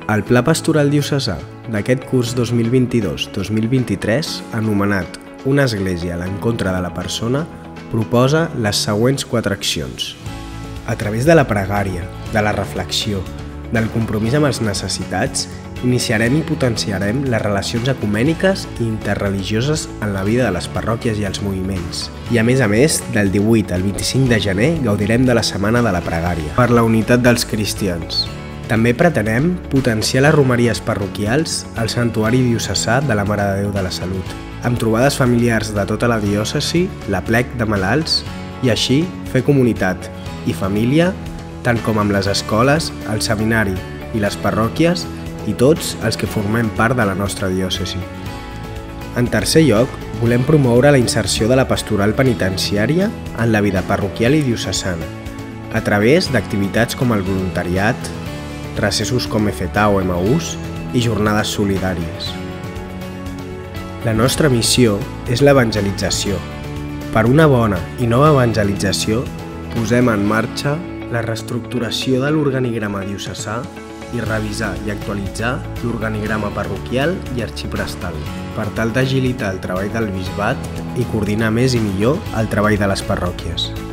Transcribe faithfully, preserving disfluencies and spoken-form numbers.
El Pla Pastoral Diocesà d'aquest curs dos mil vint-i-dos dos mil vint-i-tres, anomenat Una església a l'encontre de la persona, proposa les següents quatre accions. A través de la pregària, de la reflexió, del compromís amb els necessitats, iniciarem i potenciarem les relacions ecumèniques i interreligioses en la vida de les parròquies i els moviments. I a més a més, del divuit al vint-i-cinc de gener gaudirem de la Setmana de la Pregària per la unitat dels cristians. També pretenem potenciar les romeries parroquials al Santuari Diocesà de la Mare de Déu de la Salut, amb trobades familiars de tota la diòcesi, l'aplec de malalts, i així fer comunitat i família, tant com amb les escoles, el seminari i les parròquies i tots els que formem part de la nostra diòcesi. En tercer lloc, volem promoure la inserció de la pastoral penitenciària en la vida parroquial i diocesana, a través d'activitats com el voluntariat, recessos com Efetà o Emaús i jornades solidàries. La nostra missió és l'evangelització. Per una bona i nova evangelització, posem en marxa la reestructuració de l'organigrama diocesà i revisar i actualitzar l'organigrama parroquial i arxiprestal, per tal d'agilitar el treball del bisbat i coordinar més i millor el treball de les parròquies.